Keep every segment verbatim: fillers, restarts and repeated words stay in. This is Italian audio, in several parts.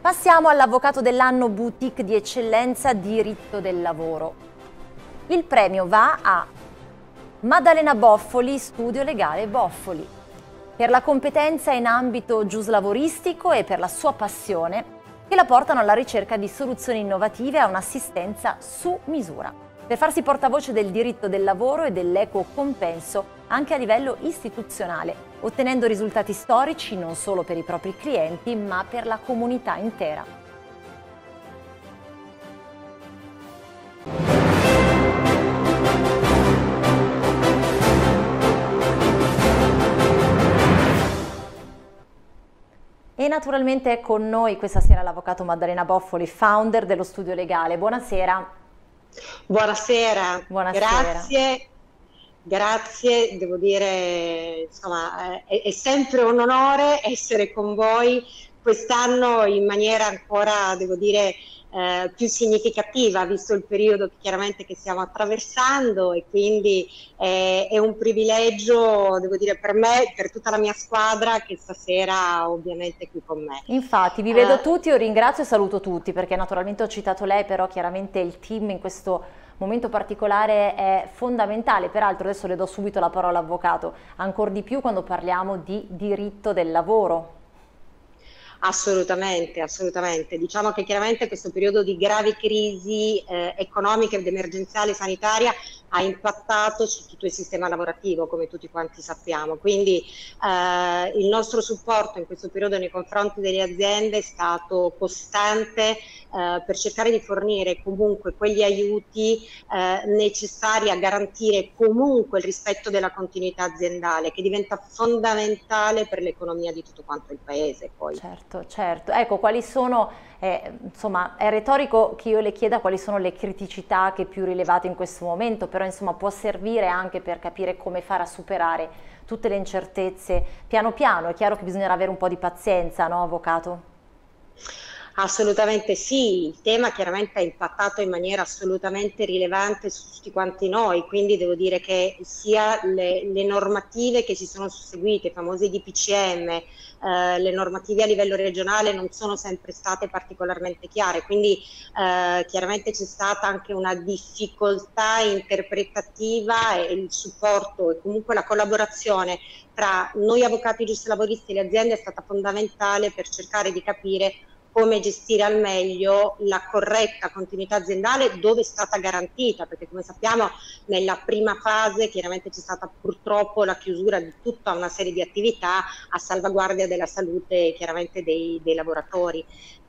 Passiamo all'avvocato dell'anno boutique di eccellenza diritto del lavoro. Il premio va a Maddalena Boffoli, Studio Legale Boffoli, per la competenza in ambito giuslavoristico e per la sua passione che la portano alla ricerca di soluzioni innovative e a un'assistenza su misura, per farsi portavoce del diritto del lavoro e dell'equo compenso anche a livello istituzionale, ottenendo risultati storici non solo per i propri clienti ma per la comunità intera. E naturalmente è con noi questa sera l'avvocato Maddalena Boffoli, founder dello Studio Legale. Buonasera. Buonasera, Buonasera. grazie, grazie, devo dire, insomma, è, è sempre un onore essere con voi quest'anno in maniera ancora, devo dire, eh, più significativa, visto il periodo che chiaramente che stiamo attraversando, e quindi eh, è un privilegio, devo dire, per me, per tutta la mia squadra che stasera ovviamente è qui con me. Infatti, vi vedo tutti, io ringrazio e saluto tutti, perché naturalmente ho citato lei, però chiaramente il team in questo momento particolare è fondamentale. Peraltro adesso le do subito la parola all'avvocato, ancor di più quando parliamo di diritto del lavoro. Assolutamente, assolutamente. Diciamo che chiaramente questo periodo di gravi crisi eh, economica ed emergenziale sanitaria ha impattato su tutto il sistema lavorativo, come tutti quanti sappiamo. Quindi eh, il nostro supporto in questo periodo nei confronti delle aziende è stato costante eh, per cercare di fornire comunque quegli aiuti eh, necessari a garantire comunque il rispetto della continuità aziendale, che diventa fondamentale per l'economia di tutto quanto il paese. Poi. Certo, certo. Ecco, quali sono, eh, insomma, è retorico che io le chieda quali sono le criticità che più rilevate in questo momento, però insomma può servire anche per capire come fare a superare tutte le incertezze piano piano. È chiaro che bisognerà avere un po' di pazienza, no, avvocato? Assolutamente sì, il tema chiaramente ha impattato in maniera assolutamente rilevante su tutti quanti noi, quindi devo dire che sia le, le normative che si sono susseguite, i famosi D P C M, eh, le normative a livello regionale non sono sempre state particolarmente chiare, quindi eh, chiaramente c'è stata anche una difficoltà interpretativa, e il supporto e comunque la collaborazione tra noi avvocati giuslavoristi e le aziende è stata fondamentale per cercare di capire come gestire al meglio la corretta continuità aziendale dove è stata garantita, perché come sappiamo nella prima fase chiaramente c'è stata purtroppo la chiusura di tutta una serie di attività a salvaguardia della salute chiaramente dei, dei lavoratori.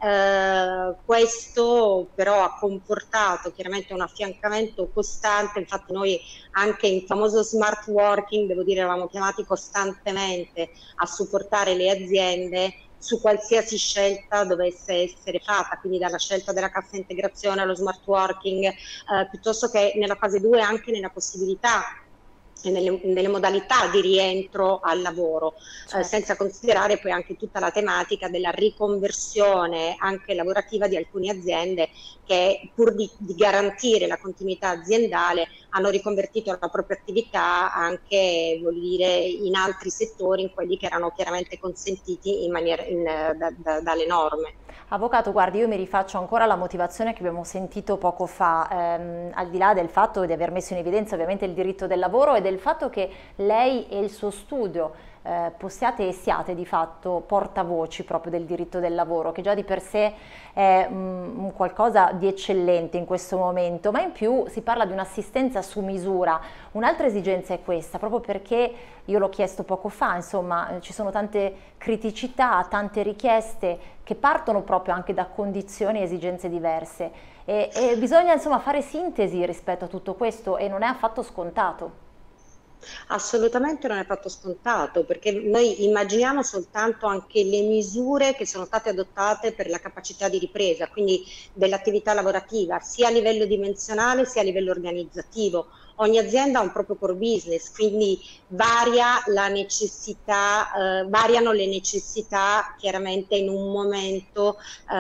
Eh, questo però ha comportato chiaramente un affiancamento costante, infatti noi anche in famoso smart working, devo dire, eravamo chiamati costantemente a supportare le aziende su qualsiasi scelta dovesse essere fatta, quindi dalla scelta della cassa integrazione allo smart working, eh, piuttosto che nella fase due anche nella possibilità e nelle, nelle modalità di rientro al lavoro, certo. eh, senza considerare poi anche tutta la tematica della riconversione anche lavorativa di alcune aziende che pur di, di garantire la continuità aziendale hanno riconvertito la propria attività anche, vuol dire, in altri settori, in quelli che erano chiaramente consentiti in maniera, in, da, da, dalle norme. Avvocato, guardi, io mi rifaccio ancora alla motivazione che abbiamo sentito poco fa, ehm, al di là del fatto di aver messo in evidenza ovviamente il diritto del lavoro e del fatto che lei e il suo studio eh, possiate e siate di fatto portavoci proprio del diritto del lavoro, che già di per sé è um, qualcosa di eccellente in questo momento, ma in più si parla di un'assistenza su misura. Un'altra esigenza è questa, proprio perché io l'ho chiesto poco fa, insomma, eh, ci sono tante criticità, tante richieste che partono proprio anche da condizioni e esigenze diverse e, e bisogna insomma fare sintesi rispetto a tutto questo e non è affatto scontato. Assolutamente non è fatto scontato, perché noi immaginiamo soltanto anche le misure che sono state adottate per la capacità di ripresa, quindi dell'attività lavorativa, sia a livello dimensionale sia a livello organizzativo. ogni azienda ha un proprio core business, quindi varia la necessità, eh, variano le necessità chiaramente in un momento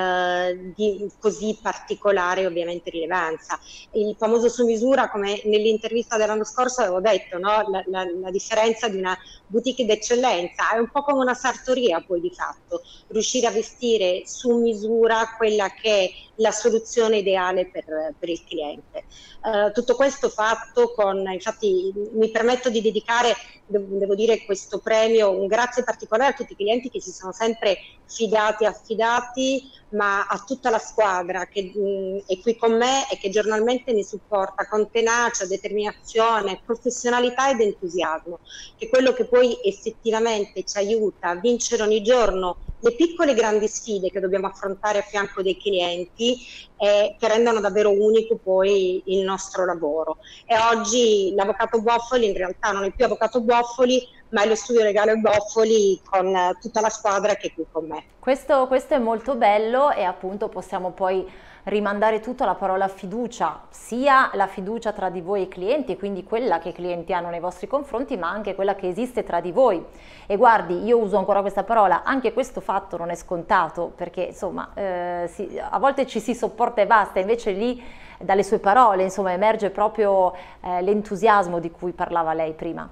eh, di così particolare ovviamente rilevanza. Il famoso su misura, come nell'intervista dell'anno scorso avevo detto, no? la, la, la differenza di una boutique d'eccellenza è un po' come una sartoria poi di fatto, riuscire a vestire su misura quella che è la soluzione ideale per, per il cliente. Uh, tutto questo fatto con, infatti mi permetto di dedicare, devo dire, questo premio, un grazie particolare a tutti i clienti che si sono sempre fidati, affidati, ma a tutta la squadra che mh, è qui con me e che giornalmente mi supporta con tenacia, determinazione, professionalità ed entusiasmo, che è quello che poi effettivamente ci aiuta a vincere ogni giorno le piccole e grandi sfide che dobbiamo affrontare a fianco dei clienti e che rendono davvero unico poi il nostro lavoro. E oggi l'avvocato Boffoli in realtà non è più avvocato Boffoli, ma è lo studio legale Boffoli con tutta la squadra che è qui con me. Questo, questo è molto bello e appunto possiamo poi rimandare tutto alla parola fiducia, sia la fiducia tra di voi e i clienti, quindi quella che i clienti hanno nei vostri confronti, ma anche quella che esiste tra di voi. E guardi, io uso ancora questa parola, anche questo fatto non è scontato, perché insomma eh, si, a volte ci si sopporta e basta, invece lì dalle sue parole insomma emerge proprio eh, l'entusiasmo di cui parlava lei prima.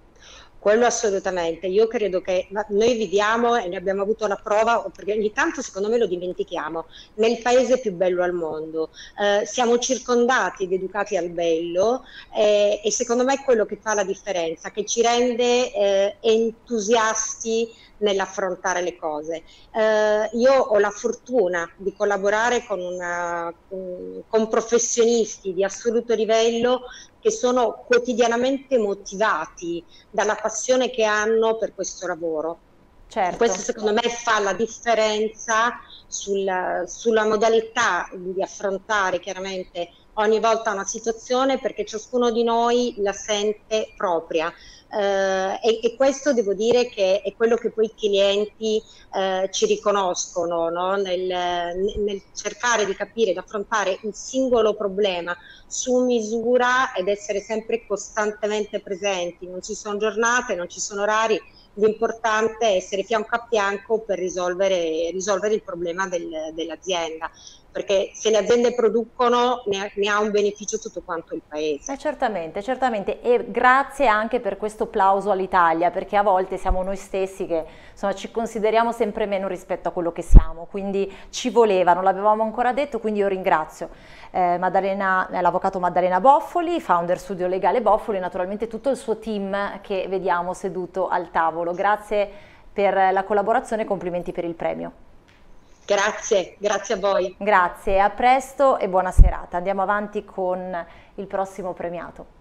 Quello assolutamente, io credo che noi viviamo e ne abbiamo avuto la prova, perché ogni tanto secondo me lo dimentichiamo, nel paese più bello al mondo, eh, siamo circondati ed educati al bello eh, e secondo me è quello che fa la differenza, che ci rende eh, entusiasti nell'affrontare le cose. Eh, io ho la fortuna di collaborare con, una, con, con professionisti di assoluto livello che sono quotidianamente motivati dalla passione che hanno per questo lavoro. Certo. Questo secondo me fa la differenza sul, sulla modalità di affrontare chiaramente ogni volta una situazione, perché ciascuno di noi la sente propria. Uh, e, e questo devo dire che è quello che poi i clienti uh, ci riconoscono, no? nel, nel cercare di capire, di affrontare il singolo problema su misura ed essere sempre costantemente presenti. Non ci sono giornate, non ci sono orari, l'importante è essere fianco a fianco per risolvere, risolvere il problema del, dell'azienda, perché se le aziende producono ne, ne ha un beneficio tutto quanto il paese. Eh, certamente, certamente, e grazie anche per questo plauso all'Italia, perché a volte siamo noi stessi che insomma, ci consideriamo sempre meno rispetto a quello che siamo, quindi ci voleva, non l'avevamo ancora detto, quindi io ringrazio eh, Maddalena, eh, l'avvocato Maddalena Boffoli, founder Studio Legale Boffoli, e naturalmente tutto il suo team che vediamo seduto al tavolo. Grazie per la collaborazione e complimenti per il premio. Grazie, grazie a voi. Grazie, a presto e buona serata. Andiamo avanti con il prossimo premiato.